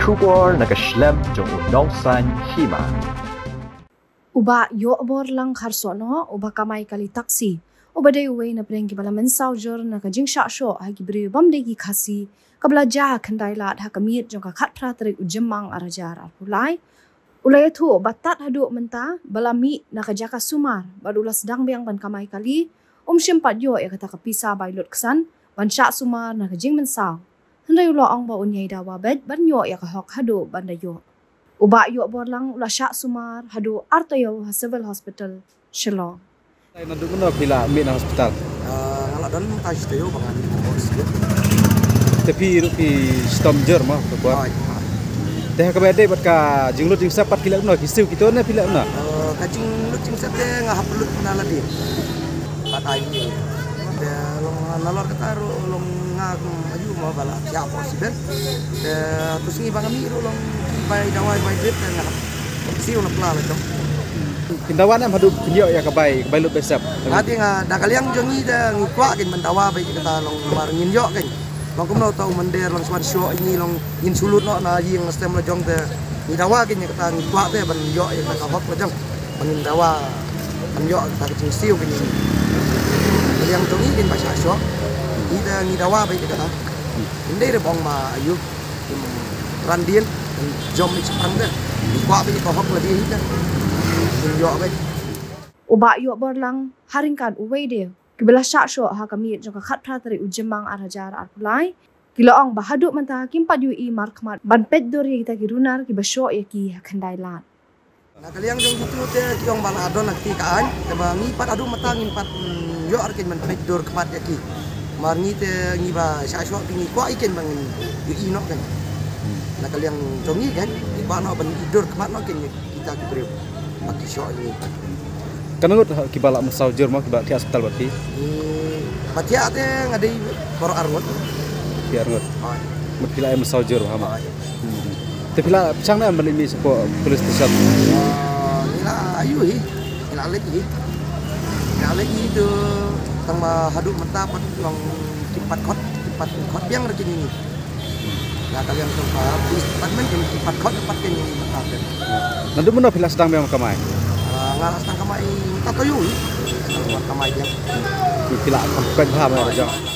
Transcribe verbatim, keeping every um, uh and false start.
出国那个 Schlemm 就农山起嘛。 Uba yo abor lang kharsono uba kamai kali taksi uba dei uwe na preng ki bala mensau jor na ka jingsha sho ha ki bri bam de ki khasi kabla ja khandai lat ha kamit jong ka khat phra trik ujemang arajar apulai ulai thu batat hadu menta bala mi na ka jaka sumar badula sedang biang ban kamai kali um shim pat yo ya kata ka pisa bai lot ksan ban sha sumar na ka jing mensau hendai ulo ong ba unyai dawa bed ban yo ya ka hok hadu ban da yo Uba yo borlang ula syak sumar hadu artayo civil hospital Shillong. Ay nandun na pila mi na hospital. Ah ngala don taj tayo bangan hospital. Tapi rupi stomjer mah buat. Teh ka bede bat ka jinglut jing sapat kila na kisiu kita na pila na. Eh ka jinglut jing sate ngahap lut na ladi. Patay ni. De long nalor kata long ngak ayu mo bala siap hospital. De tusingi bangami long bay dawai bay drip dan ngap siu na pla la dong. Kindawan am hadu pinyo ya ka bay bay lut besap. Ati nga dakaliang jongi da ngikwa kin mendawa bay kata long mar ngin yo kin. Long kumno tau mender long swan show ini long ngin sulut no na ying stem la jong te ni dawa kin kata ngikwa te ban yo ya ka hok la jong. Mangin dawa ban yo ta kin siu kin. Yang jongi kin ba sha show. Ni da ni dawa bay kata. Inde de bong ma ayu randian jom ni sepang deh, kuat ni kau hok lebih ni kan, tunjuk kan. Uba yo borlang haringkan uwe dia, kibela syak syo ha kami jong ka khat phra tari ujemang arajar arpulai, kilo ong bahaduk menta kimpat yu i markmat ban pet dor ye kita kirunar ki basyo ye ki khandai lat. Nah kalian jong gitu te kiong bala adon nak ti kaan, teba ngipat adu mata ngimpat yo arkin man pet dor kemat ye ki. Mar ngi te ngiba syak syo pingi kuat iken bang yu i nok kan. Nak kalian jongi kan, di mana ban tidur kemat nak kita diberi pakai syok ini. Kanangut kibala mesau jer mah kibala ki hospital berarti. Di patia te ngadai boro arngot. Biar ngut. Mut kila mesau jer mah. Tapi la pisang na ban ini sepo police station. Ah, nila ayu hi. Nila lagi. Nila lagi itu tang hadu mata pat long timpat kot, timpat kot yang rekin ini. Nah kalian coba departemen yang empat kot empat kan yang empat. Nanti mana pila sedang memang kamai? Ngalah sedang kamai tak tahu. Sedang kamai yang. Pila kan paham aja.